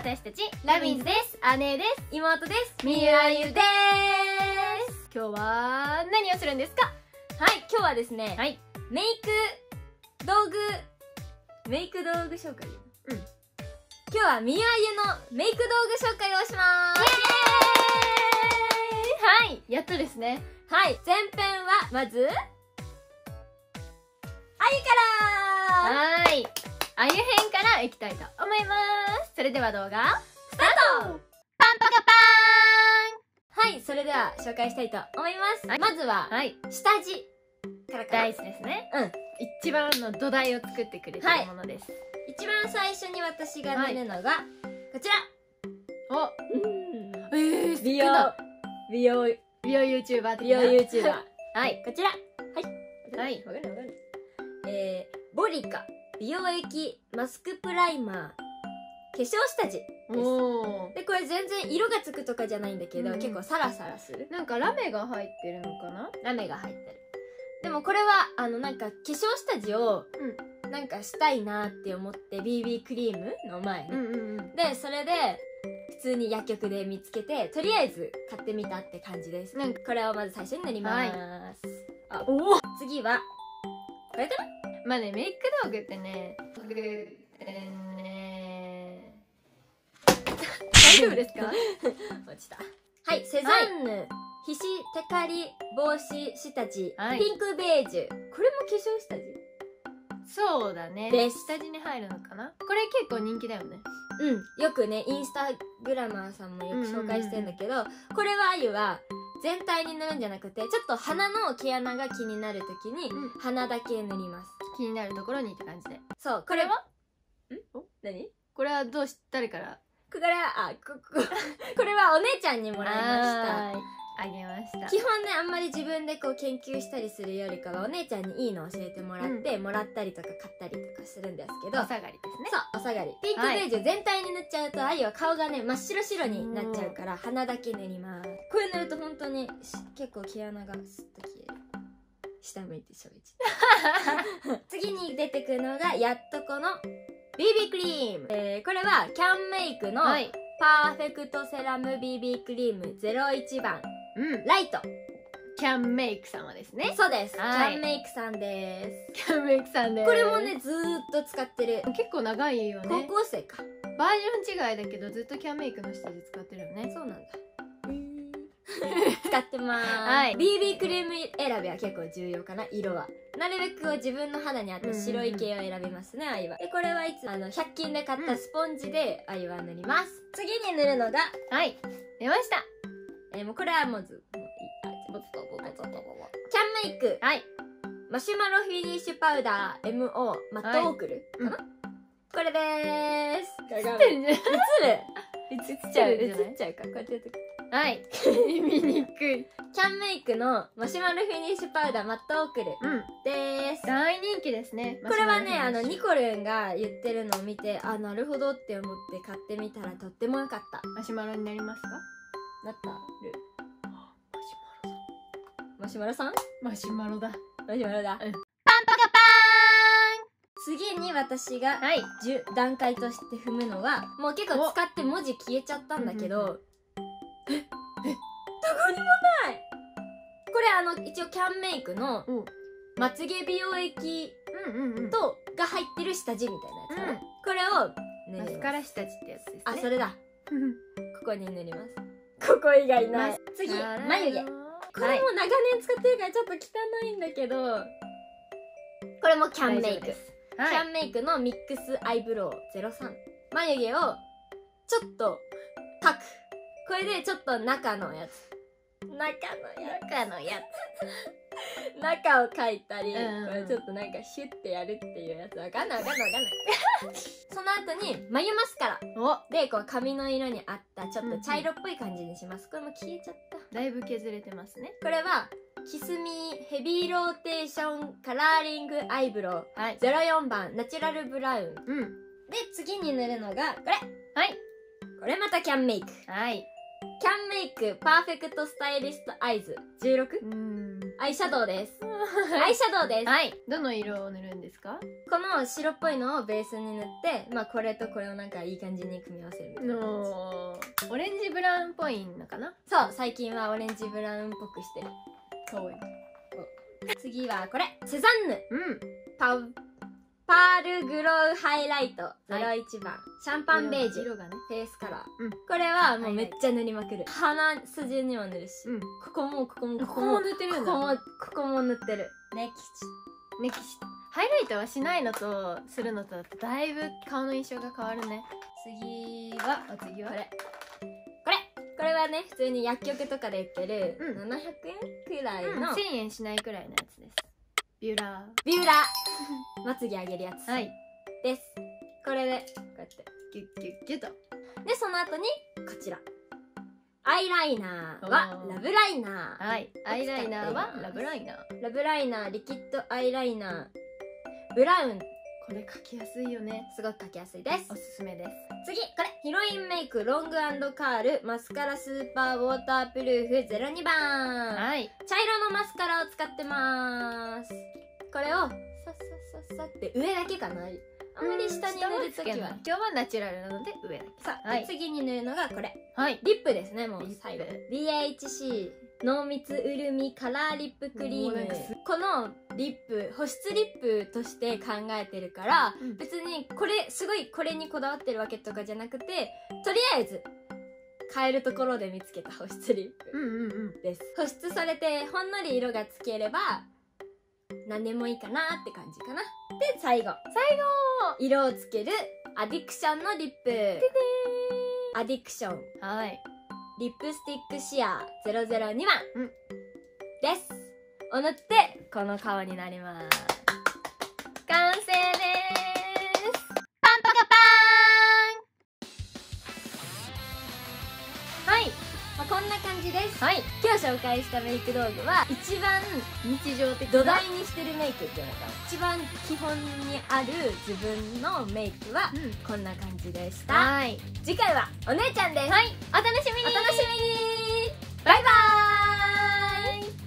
私たちラビーズです。姉です。 妹です。 みゆあゆです。今日は何をするんですか？ はい、今日はですね、 はい、 メイク道具紹介。今日はみゆあゆのメイク道具紹介をしまーす。 はい、やっとですね。 はい、前編はまずあゆからはい、あゆ編からいきたいと思います。それでは動画スタート。パンパカパーン。はい、それでは紹介したいと思います。 はい、 まずは、 はい、 下地からかな。 大事ですね。 うん。 一番の土台を作ってくれてるものです。 一番最初に私が塗るのが、こちら。 お、 美容 YouTuber 的な。 はい、こちら。 はい。 わかる。ボリカ美容液マスクプライマー化粧下地です。で、これ全然色がつくとかじゃないんだけど、結構サラサラする。 なんかラメが入ってるのかな？ ラメが入ってる。でもこれはなんか化粧下地をなんかしたいなって思って BB クリームの前に、でそれで普通に薬局で見つけてとりあえず買ってみたって感じです。なんかこれをまず最初に塗ります。次はこれかな。 まあね、メイク道具ってね大丈夫ですか？ 落ちた。はい、セザンヌ皮脂テカリ防止下地、ピンクベージュ。これも化粧下地？ そうだね。 です。 下地に入るのかな？これ結構人気だよね。 よくね、インスタグラマーさんもよく紹介してるんだけど、これはあゆは全体に塗るんじゃなくて、ちょっと鼻の毛穴が気になるときに、鼻だけ塗ります。 気になるところにって感じで。 そう、これは何？ これは誰から？ これはお姉ちゃんにもらいました。 あげました。 基本ね、あんまり自分でこう研究したりするよりかはお姉ちゃんにいいの教えてもらって、もらったりとか買ったりとかするんですけど、 お下がりですね。 そう、お下がり。ピンクベージュ全体に塗っちゃうと、あゆは顔がね真っ白になっちゃうから、鼻だけ塗ります。これ塗ると本当に結構毛穴がスッと消える。下向いてしょいち次に出てくるのがやっとこの BB クリーム、これはキャンメイクのパーフェクトセラム BB クリーム01番、ライト。 キャンメイク様ですね。 そうです、キャンメイクさんです。 キャンメイクさんです。 これもねずーっと使ってる。 結構長いよね。 高校生か。 バージョン違いだけどずっとキャンメイクの下地使ってるよね。 そうなんだ。使ってまーす。BB クリーム選びは結構重要かな。色はなるべく自分の肌に合った白い系を選びますね、あゆは。でこれはいつ100均で買ったスポンジであゆは塗ります。次に塗るのが出ました。 もうこれはもうキャンメイクマシュマロフィニッシュパウダー MO マットオークルかな。これでーす。 映ってるんじゃない？ 映っちゃうか。こうやってやって見にくい。 キャンメイクのマシュマロフィニッシュパウダーマットオークルでーす。 大人気ですね。 これはねニコルンが言ってるのを見て、なるほどって思って買ってみたらとっても良かった。 マシュマロになりますか？ なったる。マシュマロさん？ マシュマロだ。 パンパカパーン。次に私が段階として踏むのは、もう結構使って文字消えちゃったんだけど、どこにもない。これ一応キャンメイクのまつげ美容液が入ってる下地みたいなやつかな。これをマスカラ下地ってやつですね。 あ、それだ。ここに塗ります。ここ以外ない。次、眉毛。これも長年使ってるからちょっと汚いんだけど、これもキャンメイク。キャンメイクのミックスアイブロウ03。眉毛をちょっと描く。これでちょっと中のやつ。中を描いたり、これちょっとなんかシュッてやるっていうやつ。わかんない。その後に眉マスカラでこう髪の色に合ったちょっと茶色っぽい感じにします。これも消えちゃった。 だいぶ削れてますね。 これはキスミーヘビーローテーションカラーリングアイブロウ04番ナチュラルブラウン。で次に塗るのがこれ。これまたキャンメイク。キャンメイクパーフェクトスタイリストアイズ16。 アイシャドウです。アイシャドウです。 はい。どの色を塗るんですか？ この白っぽいのをベースに塗って、まあこれとこれをなんかいい感じに組み合わせるみたいな感オレンジブラウンっぽいのかな？ じ。そう、最近はオレンジブラウンっぽくしてる。 そうよ。 次はこれ、セザンヌうん。 パールグロウハイライト01番、シャンパンベージュ色がね。 フェイスカラー、 うんこれはもうめっちゃ塗りまくる。鼻筋にも塗るし、 うん。 ここもここもここも塗ってるんだ。 ここも塗ってる。ネキね、ハイライトはしないのとするのとだとだいぶ顔の印象が変わるね。 次は次はこれはね、普通に薬局とかで売ってる、 うん 700円くらいの、 1000円しないくらいのやつです。ビューラビューラーまつげ上げるやつ、 ー。はい。 です。これでこうやってギュッギュッギュッと。 で、その後にこちらアイライナーはおーラブライナー、 はい。アイライナーはラブライナー。 ラブライナー、リキッドアイライナーブラウン、 これ描きやすいよね。 すごく描きやすいですお。すすめです。 次、これヒロインメイクロング&カールマスカラスーパーウォータープルーフ02番、 はい。 茶色のマスカラを使ってます。これをさっさっさっさって上だけかな、あんまり下に塗るときは。 今日はナチュラルなので上だけ。 さあ、 はい次に塗るのがこれはい。 リップですね。もうリップ最後 DHC 濃密うるみカラーリップクリーム。 もうなんかこのリップ保湿リップとして考えてるから、 うん別にこれすごいこれにこだわってるわけとかじゃなくて、とりあえず買えるところで見つけた保湿リップうんうんうん。 です。保湿されてほんのり色がつければ何でもいいかなって感じかな。で、最後色をつけるアディクションのリップ。アディクションはい。 リップスティックシアー002番、 うんですを塗ってこの顔になります。 完成です。 パンパカパーン。はい、まあ、こんな感じです。 はい。 今日紹介したメイク道具は一番日常的土台にしてるメイクっていうのかな、一番基本にある自分のメイクはうん。 こんな感じでした。 はい。 次回はお姉ちゃんです。 はい。お楽しみに。 お楽しみに。バイバーイ。